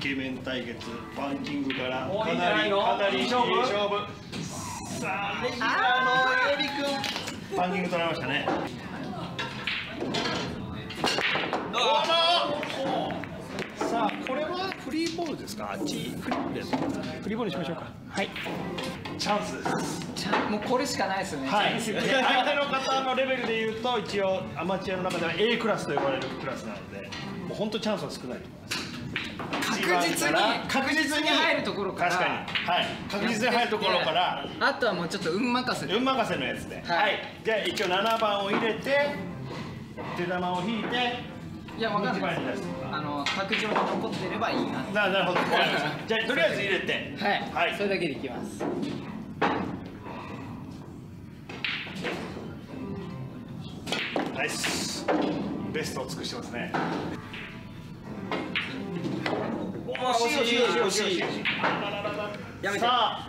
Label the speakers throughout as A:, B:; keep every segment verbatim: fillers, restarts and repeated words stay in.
A: ケメン対決、パンキングからかなりかなりいい勝負。さあレギュラーのエリ君、パンキング取られましたね。さあこれはフリーボールですか？あっちフリーボールです。フリーボールにしましょうか。はい。チャンスです。
B: チャンもうこれしかないですよね。
A: はい。相手の方のレベルでいうと一応アマチュアの中では A クラスと呼ばれるクラスなので、もう本当チャンスは少ないと思います。
B: 確実に確実に入るところから。
A: 確かに。はい。確実に入るところから。
B: あとはもうちょっと運任せで。
A: 運任せのやつで。はい。じゃあ一応ななばんを入れて手玉を引いて。
B: いや、わかんないです。あの卓上に残ってればいいな。
A: な、なるほど。じゃあとりあえず入れて。
B: はい。はい。それだけでいきます。
A: ナイス。ベストを尽くしてますね。惜しい惜しい惜しい惜しい。やめて。さ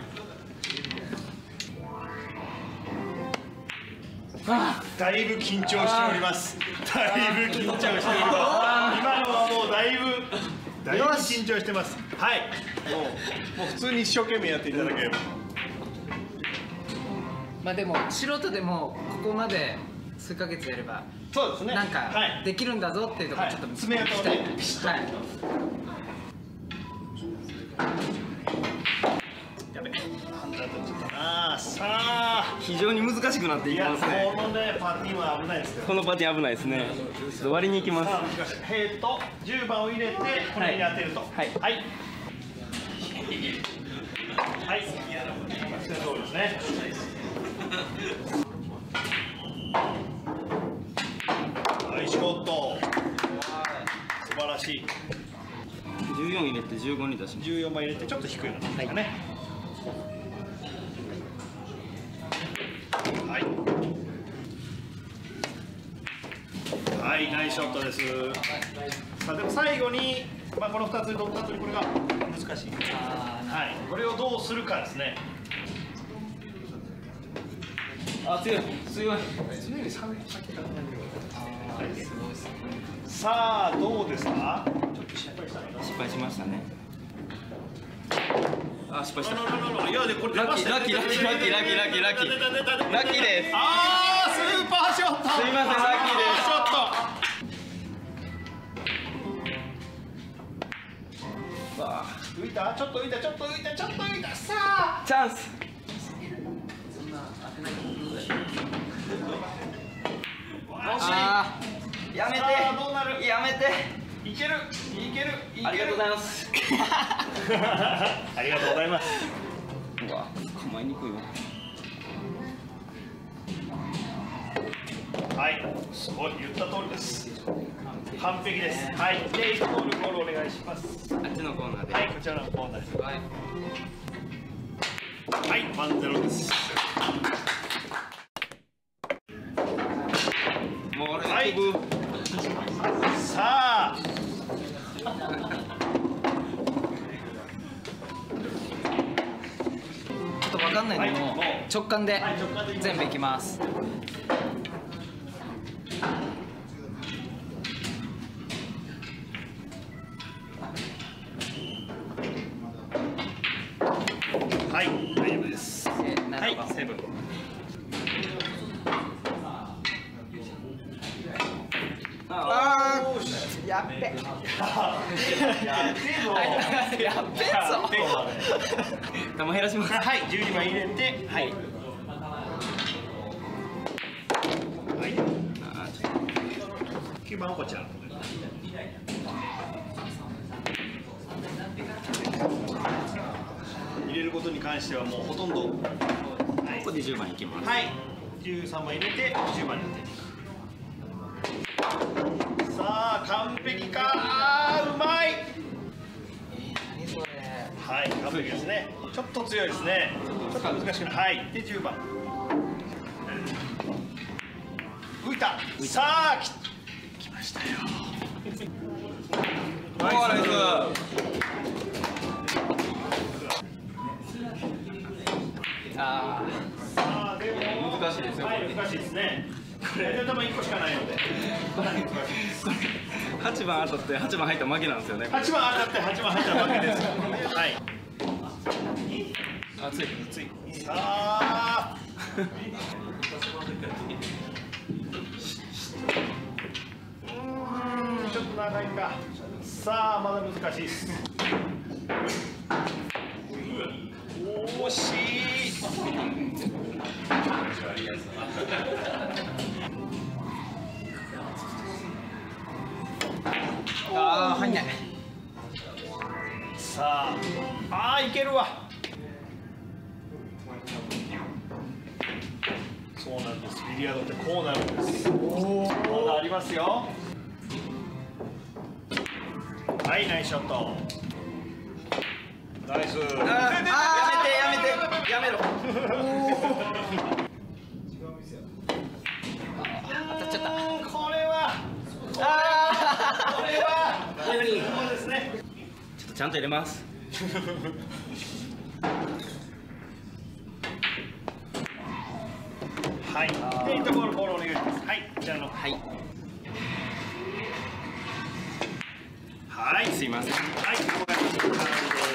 A: あ。だいぶ緊張しております。だいぶ緊張しております。今のはもうだいぶだいぶ緊張してます。はい。もうもう普通に一生懸命やっていただければ。
B: まあでも素人でもここまで数ヶ月やれば、
A: そうですね。なんか
B: できるんだぞっていうところちょっと
A: 爪痕をねピシッと。はい。やべ。さあ
C: 非常に難しくなっていきますね。
A: このねパティは危ないですよ。
C: このパティ危ないですね。割りに行きます。
A: へーとじゅうばんを入れてこれに当てると。はいはいはい。そうですね。ナイスショット。素晴らしい。
C: じゅうよん入れてじゅうごに出します。
A: じゅうよんばん入れてちょっと低いのですかね。はい。はい、ナイスショットです。さあでも最後に、まあ、このふたつで取った後にこれが難しい。はい、これをどうするかですね。
C: あ、強い強い。
A: さあどうですか？
C: 失敗しましたね。あ、失敗した。
A: いやでこれ
C: ラッキーラッキーラッキーラッキーラッキーラッキーラッキーラッキーです。
A: ああ、スーパーショット。
C: すいません、ラッキーです。
A: ショット。浮いた、ちょっと浮いた、ちょっと浮いた、ちょっと浮いた。さあ
C: チャンス。あー、やめて
A: どうなる？
C: やめて。
A: いけるいけるいける。
C: ありがとうございます。
A: ありがとうございます。
C: うわ、構えにくいわ。
A: はい、すごい、言った通りです。完璧です。はい、で、いちボールゴールお願いします。
C: あっちのコーナーで。
A: はい、こちらのコーナーです。
C: はい。
A: はい、ワンゼロです。
C: もう俺が飛ぶ。
A: さあ。
B: ちょっとわかんないんで、もう直感で全部いきます。
A: はい、大丈夫です。
B: はい、
A: セブン。
B: ああ、やっべ。やっべぞ。
C: 玉減らします。
A: はい、じゅうにばん入れて、はい。はい。きゅうばんはこちら。入れることに関してはもうほとんど。
C: ここでじゅうばんいきます。
A: はい。じゅうさんばん入れてじゅうばんに当てる。さあ完璧か。あーうまい。はい、完璧ですね。ちょっと強いですね。ちょっと難しくない。はい。でじゅうばん。浮いた。さあききましたよ。
C: ナイス。
B: あ
A: さあでも
C: 難しいですよ。
A: はい、難しいですね。これ頭いっこしかないので。
C: 入はちばん当たってはちばん入ったら負けなんですよね。
A: はちばん当たってはちばん入ったら負けです。はい。
C: 熱い熱い。
A: さあ。うーん、ちょっと長いか。さあ、まだ難しいです。惜しい。
B: ああ入んない。
A: さあ、ああいけるわ。そうなんです。ビリヤードってこうなるんです。まだありますよ。はい、ナイスショット。ナイス。
C: ああやめてやめてやめろ。
B: 当たっちゃった。
A: これは。
B: あ
A: これは。
B: あ。やめに。
A: そうですね。
C: ちょっとちゃんと入れます。
A: はい。で、いいところボールお願いします。はい、こちらの。
C: はい。
A: はい、
C: すいません。
A: はい、わかりました。